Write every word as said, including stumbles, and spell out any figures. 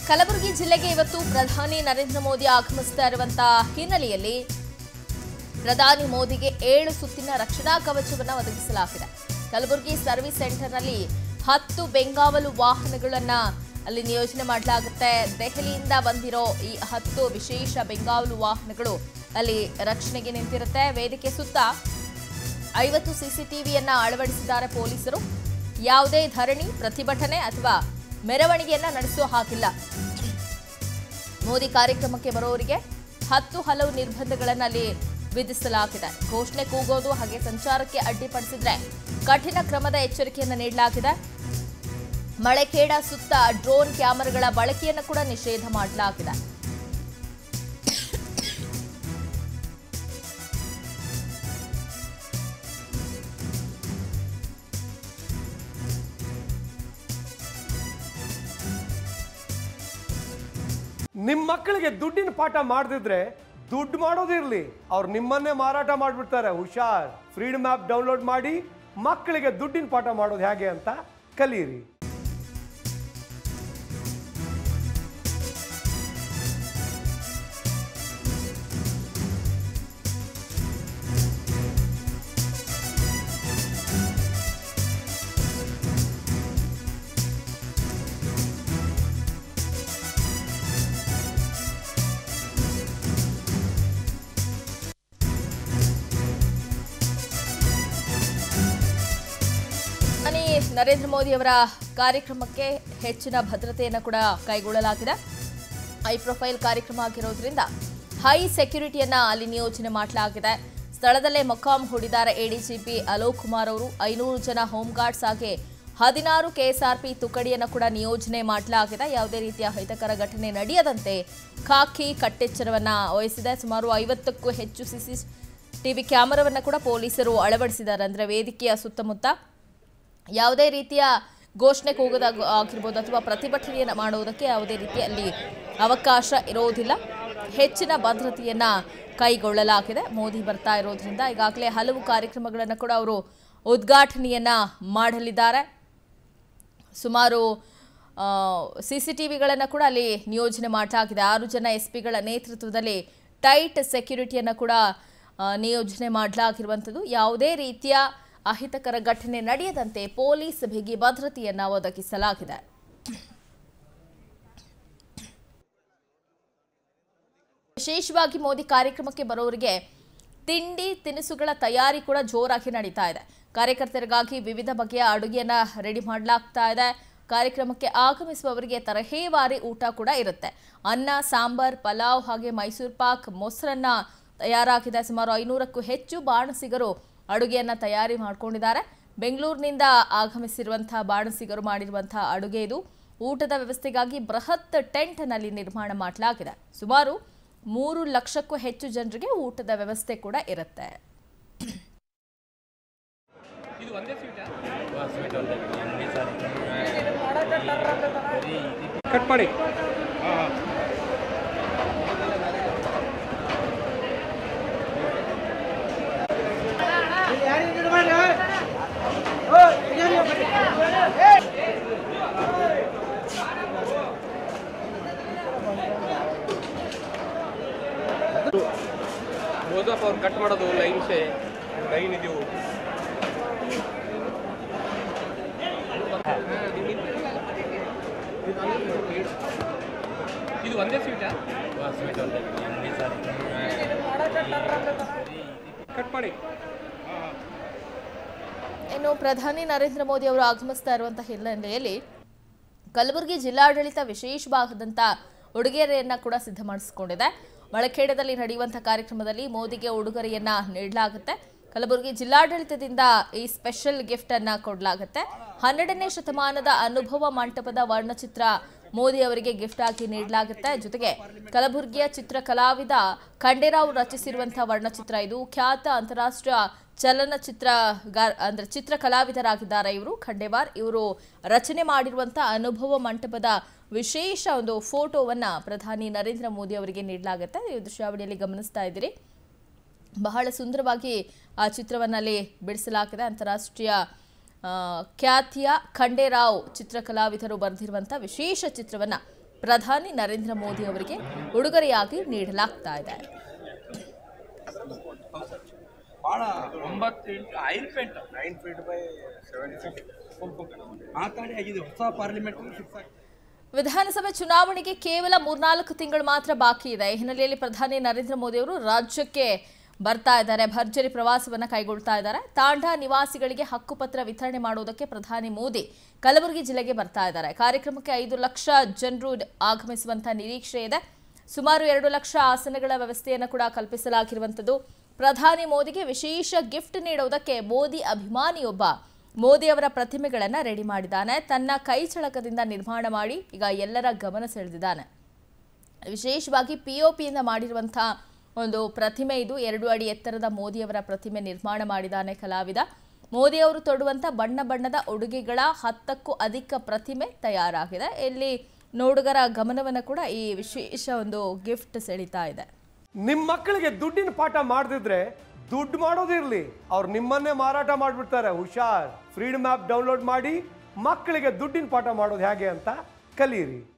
ಕಲಬುರಗಿ ಜಿಲ್ಲೆಗೆ ಇವತ್ತು ಪ್ರಧಾನಿ ನರೇಂದ್ರ ಮೋದಿ ಆಗಮಿಸ್ತಾ ಇರುವಂತಹ ಹಿನ್ನೆಲೆಯಲ್ಲಿ ಪ್ರಧಾನಿ ಮೋದಿಗೆ ಏಳು ಸುತ್ತಿನ ರಕ್ಷಣಾ ಕವಚವನ್ನು ಒದಗಿಸಲಾಗಿದೆ. ಕಲಬುರಗಿ ಸರ್ವಿಸ್ ಸೆಂಟರ್ನಲ್ಲಿ ಹತ್ತು ಬೆಂಗಾವಲು ವಾಹನಗಳನ್ನ ಅಲ್ಲಿ ನಿಯೋಜನೆ ಮಾಡಲಾಗುತ್ತೆ. ದೆಹಲಿಯಿಂದ ಬಂದಿರೋ ಈ ಹತ್ತು ವಿಶೇಷ ಬೆಂಗಾವಲು ವಾಹನಗಳು ಅಲ್ಲಿ ರಕ್ಷಣೆಗೆ ನಿಂತಿರುತ್ತೆ. ವೇದಿಕೆ ಸುತ್ತ ಐವತ್ತು ಸಿಸಿಟಿವಿಯನ್ನ ಅಳವಡಿಸಿದ್ದಾರೆ ಪೊಲೀಸರು. ಯಾವುದೇ ಧರಣಿ, ಪ್ರತಿಭಟನೆ ಅಥವಾ ಮೆರವಣಿಗೆಯನ್ನ ನಡೆಸುವ ಹಾಗಿಲ್ಲ. ಮೋದಿ ಕಾರ್ಯಕ್ರಮಕ್ಕೆ ಬರೋರಿಗೆ ಹತ್ತು ಹಲವು ನಿರ್ಬಂಧಗಳನ್ನು ಅಲ್ಲಿ ವಿಧಿಸಲಾಗಿದೆ. ಘೋಷಣೆ ಕೂಗೋದು ಹಾಗೆ ಸಂಚಾರಕ್ಕೆ ಅಡ್ಡಿಪಡಿಸಿದ್ರೆ ಕಠಿಣ ಕ್ರಮದ ಎಚ್ಚರಿಕೆಯನ್ನು ನೀಡಲಾಗಿದೆ. ಮಳೆಖೇಡ ಸುತ್ತ ಡ್ರೋನ್ ಕ್ಯಾಮೆರಾಗಳ ಬಳಕೆಯನ್ನು ಕೂಡ ನಿಷೇಧ ಮಾಡಲಾಗಿದೆ. ನಿಮ್ಮ ಮಕ್ಕಳಿಗೆ ದುಡ್ಡಿನ ಪಾಠ ಮಾಡದಿದ್ರೆ ದುಡ್ಡು ಮಾಡೋದಿರ್ಲಿ, ಅವ್ರು ನಿಮ್ಮನ್ನೇ ಮಾರಾಟ ಮಾಡಿಬಿಡ್ತಾರೆ. ಹುಷಾರ್. ಫ್ರೀಡಮ್ ಆ್ಯಪ್ ಡೌನ್ಲೋಡ್ ಮಾಡಿ ಮಕ್ಕಳಿಗೆ ದುಡ್ಡಿನ ಪಾಠ ಮಾಡೋದು ಹೇಗೆ ಅಂತ ಕಲಿಯಿರಿ. ನರೇಂದ್ರ ಮೋದಿ ಅವರ ಕಾರ್ಯಕ್ರಮಕ್ಕೆ ಹೆಚ್ಚಿನ ಭದ್ರತೆಯನ್ನು ಕೂಡ ಕೈಗೊಳ್ಳಲಾಗಿದೆ. ಹೈ ಪ್ರೊಫೈಲ್ ಕಾರ್ಯಕ್ರಮ ಆಗಿರೋದ್ರಿಂದ ಹೈ ಸೆಕ್ಯೂರಿಟಿಯನ್ನ ಅಲ್ಲಿ ನಿಯೋಜನೆ ಮಾಡಲಾಗಿದೆ. ಸ್ಥಳದಲ್ಲೇ ಮೊಕ್ಕಾಂ ಹೂಡಿದ್ದಾರೆ ಎಡಿಜಿಪಿ ಅಲೋಕ್ ಕುಮಾರ್ ಅವರು. ಐನೂರು ಜನ ಹೋಮ್ ಗಾರ್ಡ್ಸ್ ಹಾಗೆ ಹದಿನಾರು ಕೆಎಸ್ಆರ್ಪಿ ತುಕಡಿಯನ್ನು ಕೂಡ ನಿಯೋಜನೆ ಮಾಡಲಾಗಿದೆ. ಯಾವುದೇ ರೀತಿಯ ಅಹಿತಕರ ಘಟನೆ ನಡೆಯದಂತೆ ಖಾಕಿ ಕಟ್ಟೆಚ್ಚರವನ್ನ ವಹಿಸಿದೆ. ಸುಮಾರು ಐವತ್ತಕ್ಕೂ ಹೆಚ್ಚು ಸಿಸಿ ಟಿವಿ ಕ್ಯಾಮೆರಾವನ್ನು ಕೂಡ ಪೊಲೀಸರು ಅಳವಡಿಸಿದ್ದಾರೆ. ಅಂದರೆ ವೇದಿಕೆಯ ಸುತ್ತಮುತ್ತ ಯಾವುದೇ ರೀತಿಯ ಘೋಷಣೆ ಕೂಗೋದಾಗ ಆಗಿರ್ಬೋದು ಅಥವಾ ಪ್ರತಿಭಟನೆಯನ್ನು ಮಾಡುವುದಕ್ಕೆ ಯಾವುದೇ ರೀತಿಯಲ್ಲಿ ಅವಕಾಶ ಇರೋದಿಲ್ಲ. ಹೆಚ್ಚಿನ ಭದ್ರತೆಯನ್ನು ಕೈಗೊಳ್ಳಲಾಗಿದೆ. ಮೋದಿ ಬರ್ತಾ ಇರೋದ್ರಿಂದ ಈಗಾಗಲೇ ಹಲವು ಕಾರ್ಯಕ್ರಮಗಳನ್ನು ಕೂಡ ಅವರು ಉದ್ಘಾಟನೆಯನ್ನು ಮಾಡಲಿದ್ದಾರೆ. ಸುಮಾರು ಸಿ ಸಿ ಟಿ ವಿಗಳನ್ನು ಕೂಡ ಅಲ್ಲಿ ನಿಯೋಜನೆ ಮಾಡಲಾಗಿದೆ. ಆರು ಜನ ಎಸ್ ಪಿಗಳ ನೇತೃತ್ವದಲ್ಲಿ ಟೈಟ್ ಸೆಕ್ಯೂರಿಟಿಯನ್ನು ಕೂಡ ನಿಯೋಜನೆ ಮಾಡಲಾಗಿರುವಂಥದ್ದು. ಯಾವುದೇ ರೀತಿಯ ಅಹಿತಕರ ಘಟನೆ ನಡೆಯದಂತೆ ಪೊಲೀಸ್ ಬಿಗಿ ಭದ್ರತೆಯನ್ನು ಒದಗಿಸಲಾಗಿದೆ. ವಿಶೇಷವಾಗಿ ಮೋದಿ ಕಾರ್ಯಕ್ರಮಕ್ಕೆ ಬರೋರಿಗೆ ತಿಂಡಿ ತಿನಿಸುಗಳ ತಯಾರಿ ಕೂಡ ಜೋರಾಗಿ ನಡೀತಾ ಇದೆ. ಕಾರ್ಯಕರ್ತರಿಗಾಗಿ ವಿವಿಧ ಬಗೆಯ ಅಡುಗೆಯನ್ನ ರೆಡಿ ಮಾಡಲಾಗ್ತಾ ಇದೆ. ಕಾರ್ಯಕ್ರಮಕ್ಕೆ ಆಗಮಿಸುವವರಿಗೆ ತರಹೇವಾರಿ ಊಟ ಕೂಡ ಇರುತ್ತೆ. ಅನ್ನ, ಸಾಂಬಾರ್, ಪಲಾವ್ ಹಾಗೆ ಮೈಸೂರು ಪಾಕ್, ಮೊಸರನ್ನ ತಯಾರಾಗಿದೆ. ಸುಮಾರು ಐನೂರಕ್ಕೂ ಹೆಚ್ಚು ಬಾಣಸಿಗರು ಅಡುಗೆಯನ್ನು ತಯಾರಿ ಮಾಡಿಕೊಂಡಿದ್ದಾರೆ. ಬೆಂಗಳೂರಿನಿಂದ ಆಗಮಿಸಿರುವಂತಹ ಬಾಣಸಿಗರು ಮಾಡಿರುವಂತಹ ಅಡುಗೆ ಇದು. ಊಟದ ವ್ಯವಸ್ಥೆಗಾಗಿ ಬೃಹತ್ ಟೆಂಟ್ನಲ್ಲಿ ನಿರ್ಮಾಣ ಮಾಡಲಾಗಿದೆ. ಸುಮಾರು ಮೂರು ಲಕ್ಷಕ್ಕೂ ಹೆಚ್ಚು ಜನರಿಗೆ ಊಟದ ವ್ಯವಸ್ಥೆ ಕೂಡ ಇರುತ್ತೆ. ಕಟ್ ಮಾಡಿ. ಬೋಧಪ್ಪ ಅವ್ರು ಕಟ್ ಮಾಡೋದು ಲೈನ್ ಸೇ ಲೈನ್ ಇದೀವು. ಇದು ಒಂದೇ ಸ್ವೀಟಾ? ಸ್ವೀಟ್ ಒಂದೇ. ಕಟ್ ಮಾಡಿ. ಇನ್ನು ಪ್ರಧಾನಿ ನರೇಂದ್ರ ಮೋದಿ ಅವರು ಆಗಮಿಸ್ತಾ ಇರುವಂತಹ ಹಿನ್ನೆಲೆಯಲ್ಲಿ ಕಲಬುರಗಿ ಜಿಲ್ಲಾಡಳಿತ ವಿಶೇಷವಾದಂಥ ಉಡುಗೊರೆಯನ್ನ ಕೂಡ ಸಿದ್ಧ ಮಾಡಿಸಿಕೊಂಡಿದೆ. ಮಳಖೇಡದಲ್ಲಿ ನಡೆಯುವಂತಹ ಕಾರ್ಯಕ್ರಮದಲ್ಲಿ ಮೋದಿಗೆ ಉಡುಗೊರೆಯನ್ನ ನೀಡಲಾಗುತ್ತೆ. ಕಲಬುರಗಿ ಜಿಲ್ಲಾಡಳಿತದಿಂದ ಈ ಸ್ಪೆಷಲ್ ಗಿಫ್ಟ್ ಅನ್ನ ಕೊಡಲಾಗುತ್ತೆ. ಹನ್ನೆರಡನೇ ಶತಮಾನದ ಅನುಭವ ಮಂಟಪದ ವರ್ಣಚಿತ್ರ ಮೋದಿ ಅವರಿಗೆ ಗಿಫ್ಟ್ ಆಗಿ ನೀಡಲಾಗುತ್ತೆ. ಜೊತೆಗೆ ಕಲಬುರಗಿಯ ಚಿತ್ರ ಕಲಾವಿದ ಖಂಡೇರಾವ್ ರಚಿಸಿರುವಂತಹ ವರ್ಣಚಿತ್ರ ಇದು. ಖ್ಯಾತ ಅಂತಾರಾಷ್ಟ್ರೀಯ ಚಲನಚಿತ್ರ ಅಂದ್ರೆ ಚಿತ್ರ ಕಲಾವಿದರಾಗಿದ್ದಾರೆ ಇವರು ಖಂಡೇವಾರ್. ಇವರು ರಚನೆ ಮಾಡಿರುವಂತಹ ಅನುಭವ ಮಂಟಪದ ವಿಶೇಷ ಒಂದು ಫೋಟೋವನ್ನ ಪ್ರಧಾನಿ ನರೇಂದ್ರ ಮೋದಿ ಅವರಿಗೆ ನೀಡಲಾಗುತ್ತೆ. ಈ ದೃಶ್ಯಾವಳಿಯಲ್ಲಿ ಗಮನಿಸ್ತಾ ಇದ್ದೀರಿ. ಬಹಳ ಸುಂದರವಾಗಿ ಆ ಚಿತ್ರವನ್ನಲ್ಲಿ ಬಿಡಿಸಲಾಗಿದೆ. ಅಂತಾರಾಷ್ಟ್ರೀಯ ಖ್ಯಾತಿಯ ಖಂಡೇರಾವ್ ಚಿತ್ರಕಲಾವಿದರು ಬರೆದಿರುವಂತಹ ವಿಶೇಷ ಚಿತ್ರವನ್ನ ಪ್ರಧಾನಿ ನರೇಂದ್ರ ಮೋದಿ ಅವರಿಗೆ ಉಡುಗೊರೆಯಾಗಿ ನೀಡಲಾಗ್ತಾ ಇದೆ. ಭಾಳ ಒಂಬತ್ತು ಇಂಟು ಐದು feet nine feet by seven feet ಮಾತಾಡಿ ಆಗಿದೆ. ಹೊಸ ಪಾರ್ಲಿಮೆಂಟ್ ಫಿಕ್ಸ್ ಆಗಿದೆ. ವಿಧಾನಸಭೆ ಚುನಾವಣೆಗೆ ಕೇವಲ ಮೂರ್ನಾಲ್ಕು ತಿಂಗಳು ಮಾತ್ರ ಬಾಕಿ ಇದೆ. ಈ ಹಿನ್ನೆಲೆಯಲ್ಲಿ ಪ್ರಧಾನಿ ನರೇಂದ್ರ ಮೋದಿ ಅವರು ರಾಜ್ಯಕ್ಕೆ ಬರ್ತಾ ಇದ್ದಾರೆ. ಭರ್ಜರಿ ಪ್ರವಾಸವನ್ನು ಕೈಗೊಳ್ತಾ ಇದ್ದಾರೆ. ತಾಂಡಾ ನಿವಾಸಿಗಳಿಗೆ ಹಕ್ಕುಪತ್ರ ವಿತರಣೆ ಮಾಡುವುದಕ್ಕೆ ಪ್ರಧಾನಿ ಮೋದಿ ಕಲಬುರಗಿ ಜಿಲ್ಲೆಗೆ ಬರ್ತಾ ಇದ್ದಾರೆ. ಕಾರ್ಯಕ್ರಮಕ್ಕೆ ಐದು ಲಕ್ಷ ಜನರು ಆಗಮಿಸುವಂತಹ ನಿರೀಕ್ಷೆ ಇದೆ. ಸುಮಾರು ಎರಡು ಲಕ್ಷ ಆಸನಗಳ ವ್ಯವಸ್ಥೆಯನ್ನು ಕೂಡ ಕಲ್ಪಿಸಲಾಗಿರುವಂಥದ್ದು. ಪ್ರಧಾನಿ ಮೋದಿಗೆ ವಿಶೇಷ ಗಿಫ್ಟ್ ನೀಡುವುದಕ್ಕೆ ಮೋದಿ ಅಭಿಮಾನಿಯೊಬ್ಬ ಮೋದಿ ಅವರ ಪ್ರತಿಮೆಗಳನ್ನು ರೆಡಿ ಮಾಡಿದ್ದಾನೆ. ತನ್ನ ಕೈ ಚಳಕದಿಂದ ನಿರ್ಮಾಣ ಮಾಡಿ ಈಗ ಎಲ್ಲರ ಗಮನ ಸೆಳೆದಿದ್ದಾನೆ. ವಿಶೇಷವಾಗಿ ಪಿಒಪಿಯಿಂದ ಮಾಡಿರುವಂತಹ ಒಂದು ಪ್ರತಿಮೆ ಇದು. ಎರಡು ಅಡಿ ಎತ್ತರದ ಮೋದಿಯವರ ಪ್ರತಿಮೆ ನಿರ್ಮಾಣ ಮಾಡಿದ್ದಾನೆ ಕಲಾವಿದ. ಮೋದಿ ಅವರು ತೊಡುವಂಥ ಬಣ್ಣ ಬಣ್ಣದ ಉಡುಗೆಗಳ ಹತ್ತಕ್ಕೂ ಅಧಿಕ ಪ್ರತಿಮೆ ತಯಾರಾಗಿದೆ. ಇಲ್ಲಿ ನೋಡುಗರ ಗಮನವನ್ನು ಕೂಡ ಈ ವಿಶೇಷ ಒಂದು ಗಿಫ್ಟ್ ಸೆಳೀತಾ ಇದೆ. ನಿಮ್ಮ ಮಕ್ಕಳಿಗೆ ದುಡ್ಡಿನ ಪಾಠ ಮಾಡದಿದ್ರೆ ದುಡ್ಡು ಮಾಡೋದಿರ್ಲಿ, ಅವ್ರು ನಿಮ್ಮನ್ನೇ ಮಾರಾಟ ಮಾಡಿಬಿಡ್ತಾರೆ. ಹುಷಾರ್. ಫ್ರೀಡಮ್ ಆ್ಯಪ್ ಡೌನ್ಲೋಡ್ ಮಾಡಿ ಮಕ್ಕಳಿಗೆ ದುಡ್ಡಿನ ಪಾಠ ಮಾಡೋದು ಹೇಗೆ ಅಂತ ಕಲಿಯಿರಿ.